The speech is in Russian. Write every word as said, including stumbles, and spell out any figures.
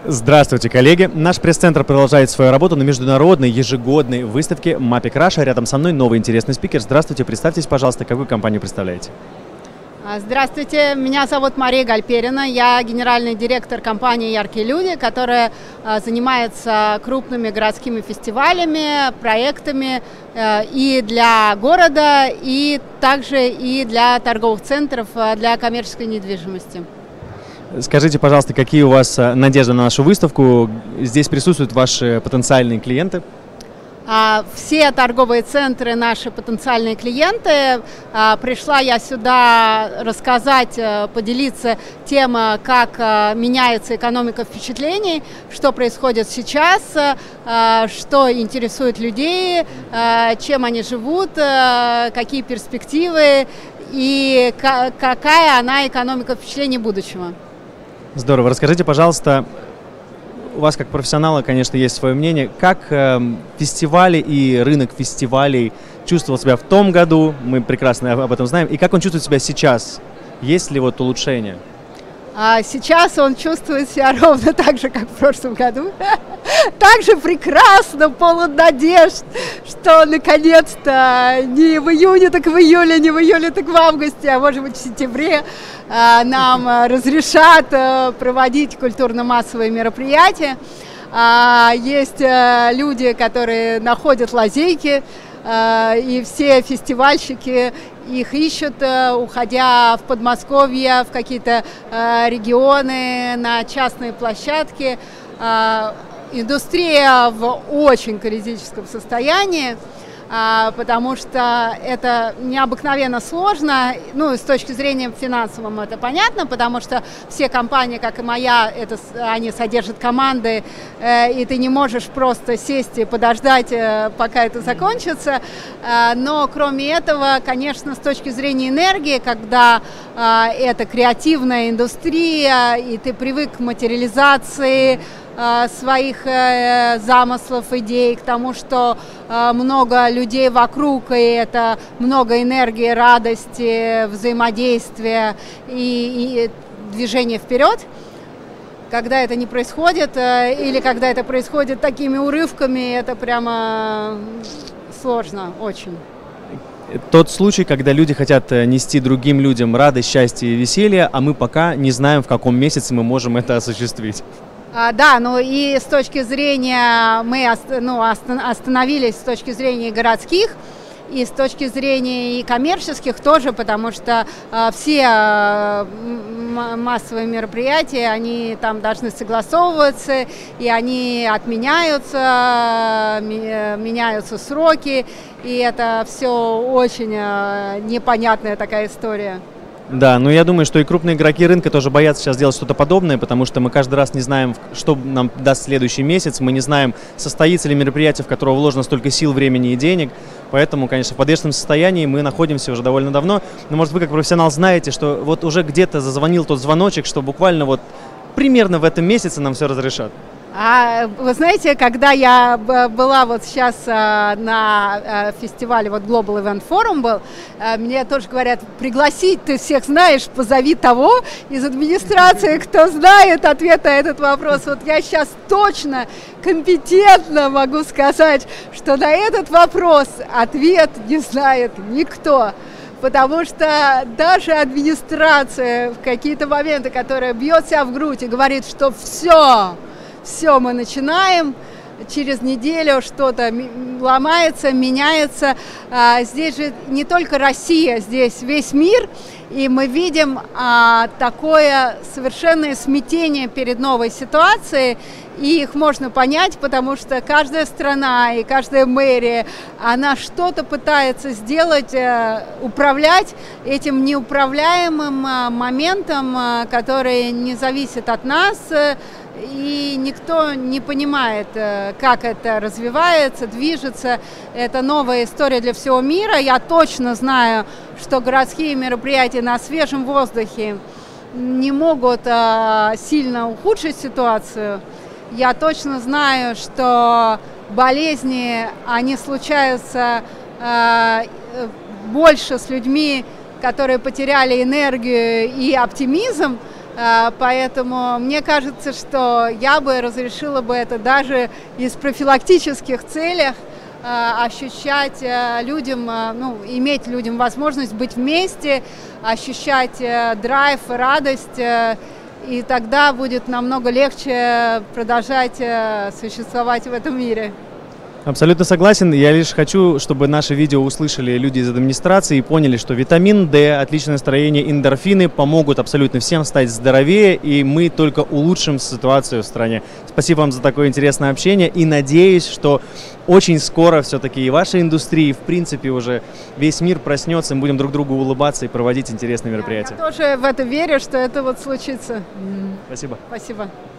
Здравствуйте, коллеги! Наш пресс-центр продолжает свою работу на международной ежегодной выставке Mapic Russia. Рядом со мной новый интересный спикер. Здравствуйте, представьтесь, пожалуйста, какую компанию представляете? Здравствуйте, меня зовут Мария Гальперина, я генеральный директор компании «Яркие люди», которая занимается крупными городскими фестивалями, проектами и для города, и также и для торговых центров, для коммерческой недвижимости. Скажите, пожалуйста, какие у вас надежды на нашу выставку? Здесь присутствуют ваши потенциальные клиенты? Все торговые центры наши потенциальные клиенты. Пришла я сюда рассказать, поделиться тем, как меняется экономика впечатлений, что происходит сейчас, что интересует людей, чем они живут, какие перспективы и какая она экономика впечатлений будущего. Здорово. Расскажите, пожалуйста, у вас как профессионала, конечно, есть свое мнение, как э, фестивали и рынок фестивалей чувствовал себя в том году, мы прекрасно об этом знаем, и как он чувствует себя сейчас? Есть ли вот улучшение? А сейчас он чувствует себя ровно так же, как в прошлом году. Так же прекрасно, полон надежд, что наконец-то не в июне, так в июле, не в июле, так в августе, а может быть в сентябре нам разрешат проводить культурно-массовые мероприятия. Есть люди, которые находят лазейки, и все фестивальщики их ищут, уходя в Подмосковье, в какие-то регионы, на частные площадки. Индустрия в очень критическом состоянии, потому что это необыкновенно сложно, ну, с точки зрения финансовым это понятно, потому что все компании, как и моя, это, они содержат команды, и ты не можешь просто сесть и подождать, пока это закончится. Но кроме этого, конечно, с точки зрения энергии, когда это креативная индустрия, и ты привык к материализации своих э, замыслов, идей, к тому, что э, много людей вокруг, и это много энергии, радости, взаимодействия и, и движения вперед. Когда это не происходит, э, или когда это происходит такими урывками, это прямо сложно очень. Тот случай, когда люди хотят нести другим людям радость, счастье и веселье, а мы пока не знаем, в каком месяце мы можем это осуществить. А, да, ну и с точки зрения, мы ну, остановились с точки зрения городских, и с точки зрения и коммерческих тоже, потому что э, все э, массовые мероприятия, они там должны согласовываться, и они отменяются, э, меняются сроки, и это все очень э, непонятная такая история. Да, но я думаю, что и крупные игроки рынка тоже боятся сейчас делать что-то подобное, потому что мы каждый раз не знаем, что нам даст следующий месяц, мы не знаем, состоится ли мероприятие, в которое вложено столько сил, времени и денег, поэтому, конечно, в подвешенном состоянии мы находимся уже довольно давно, но, может, вы как профессионал знаете, что вот уже где-то зазвонил тот звоночек, что буквально вот примерно в этом месяце нам все разрешат. А вы знаете, когда я была вот сейчас а, на а, фестивале, вот Global Event Forum был, а, мне тоже говорят, пригласить, ты всех знаешь, позови того из администрации, кто знает ответ на этот вопрос. Вот я сейчас точно, компетентно могу сказать, что на этот вопрос ответ не знает никто. Потому что даже администрация в какие-то моменты, которая бьет себя в грудь и говорит, что все, все, мы начинаем, через неделю что-то ломается, меняется. Здесь же не только Россия, здесь весь мир, и мы видим а, такое совершенное смятение перед новой ситуацией, и их можно понять, потому что каждая страна и каждая мэрия, она что-то пытается сделать, управлять этим неуправляемым моментом, который не зависит от нас, и никто не понимает, как это развивается, движется. Это новая история для всего мира. Я точно знаю, что городские мероприятия на свежем воздухе не могут сильно ухудшить ситуацию. Я точно знаю, что болезни, они случаются больше с людьми, которые потеряли энергию и оптимизм, Поэтому мне кажется, что я бы разрешила бы это даже из профилактических целях, ощущать людям, ну, иметь людям возможность быть вместе, ощущать драйв, радость, и тогда будет намного легче продолжать существовать в этом мире. Абсолютно согласен. Я лишь хочу, чтобы наше видео услышали люди из администрации и поняли, что витамин D, отличное настроение, эндорфины помогут абсолютно всем стать здоровее, и мы только улучшим ситуацию в стране. Спасибо вам за такое интересное общение, и надеюсь, что очень скоро все-таки и ваша индустрия, и в принципе уже весь мир проснется, мы будем друг другу улыбаться и проводить интересные мероприятия. Я тоже в это верю, что это вот случится. Спасибо. Спасибо.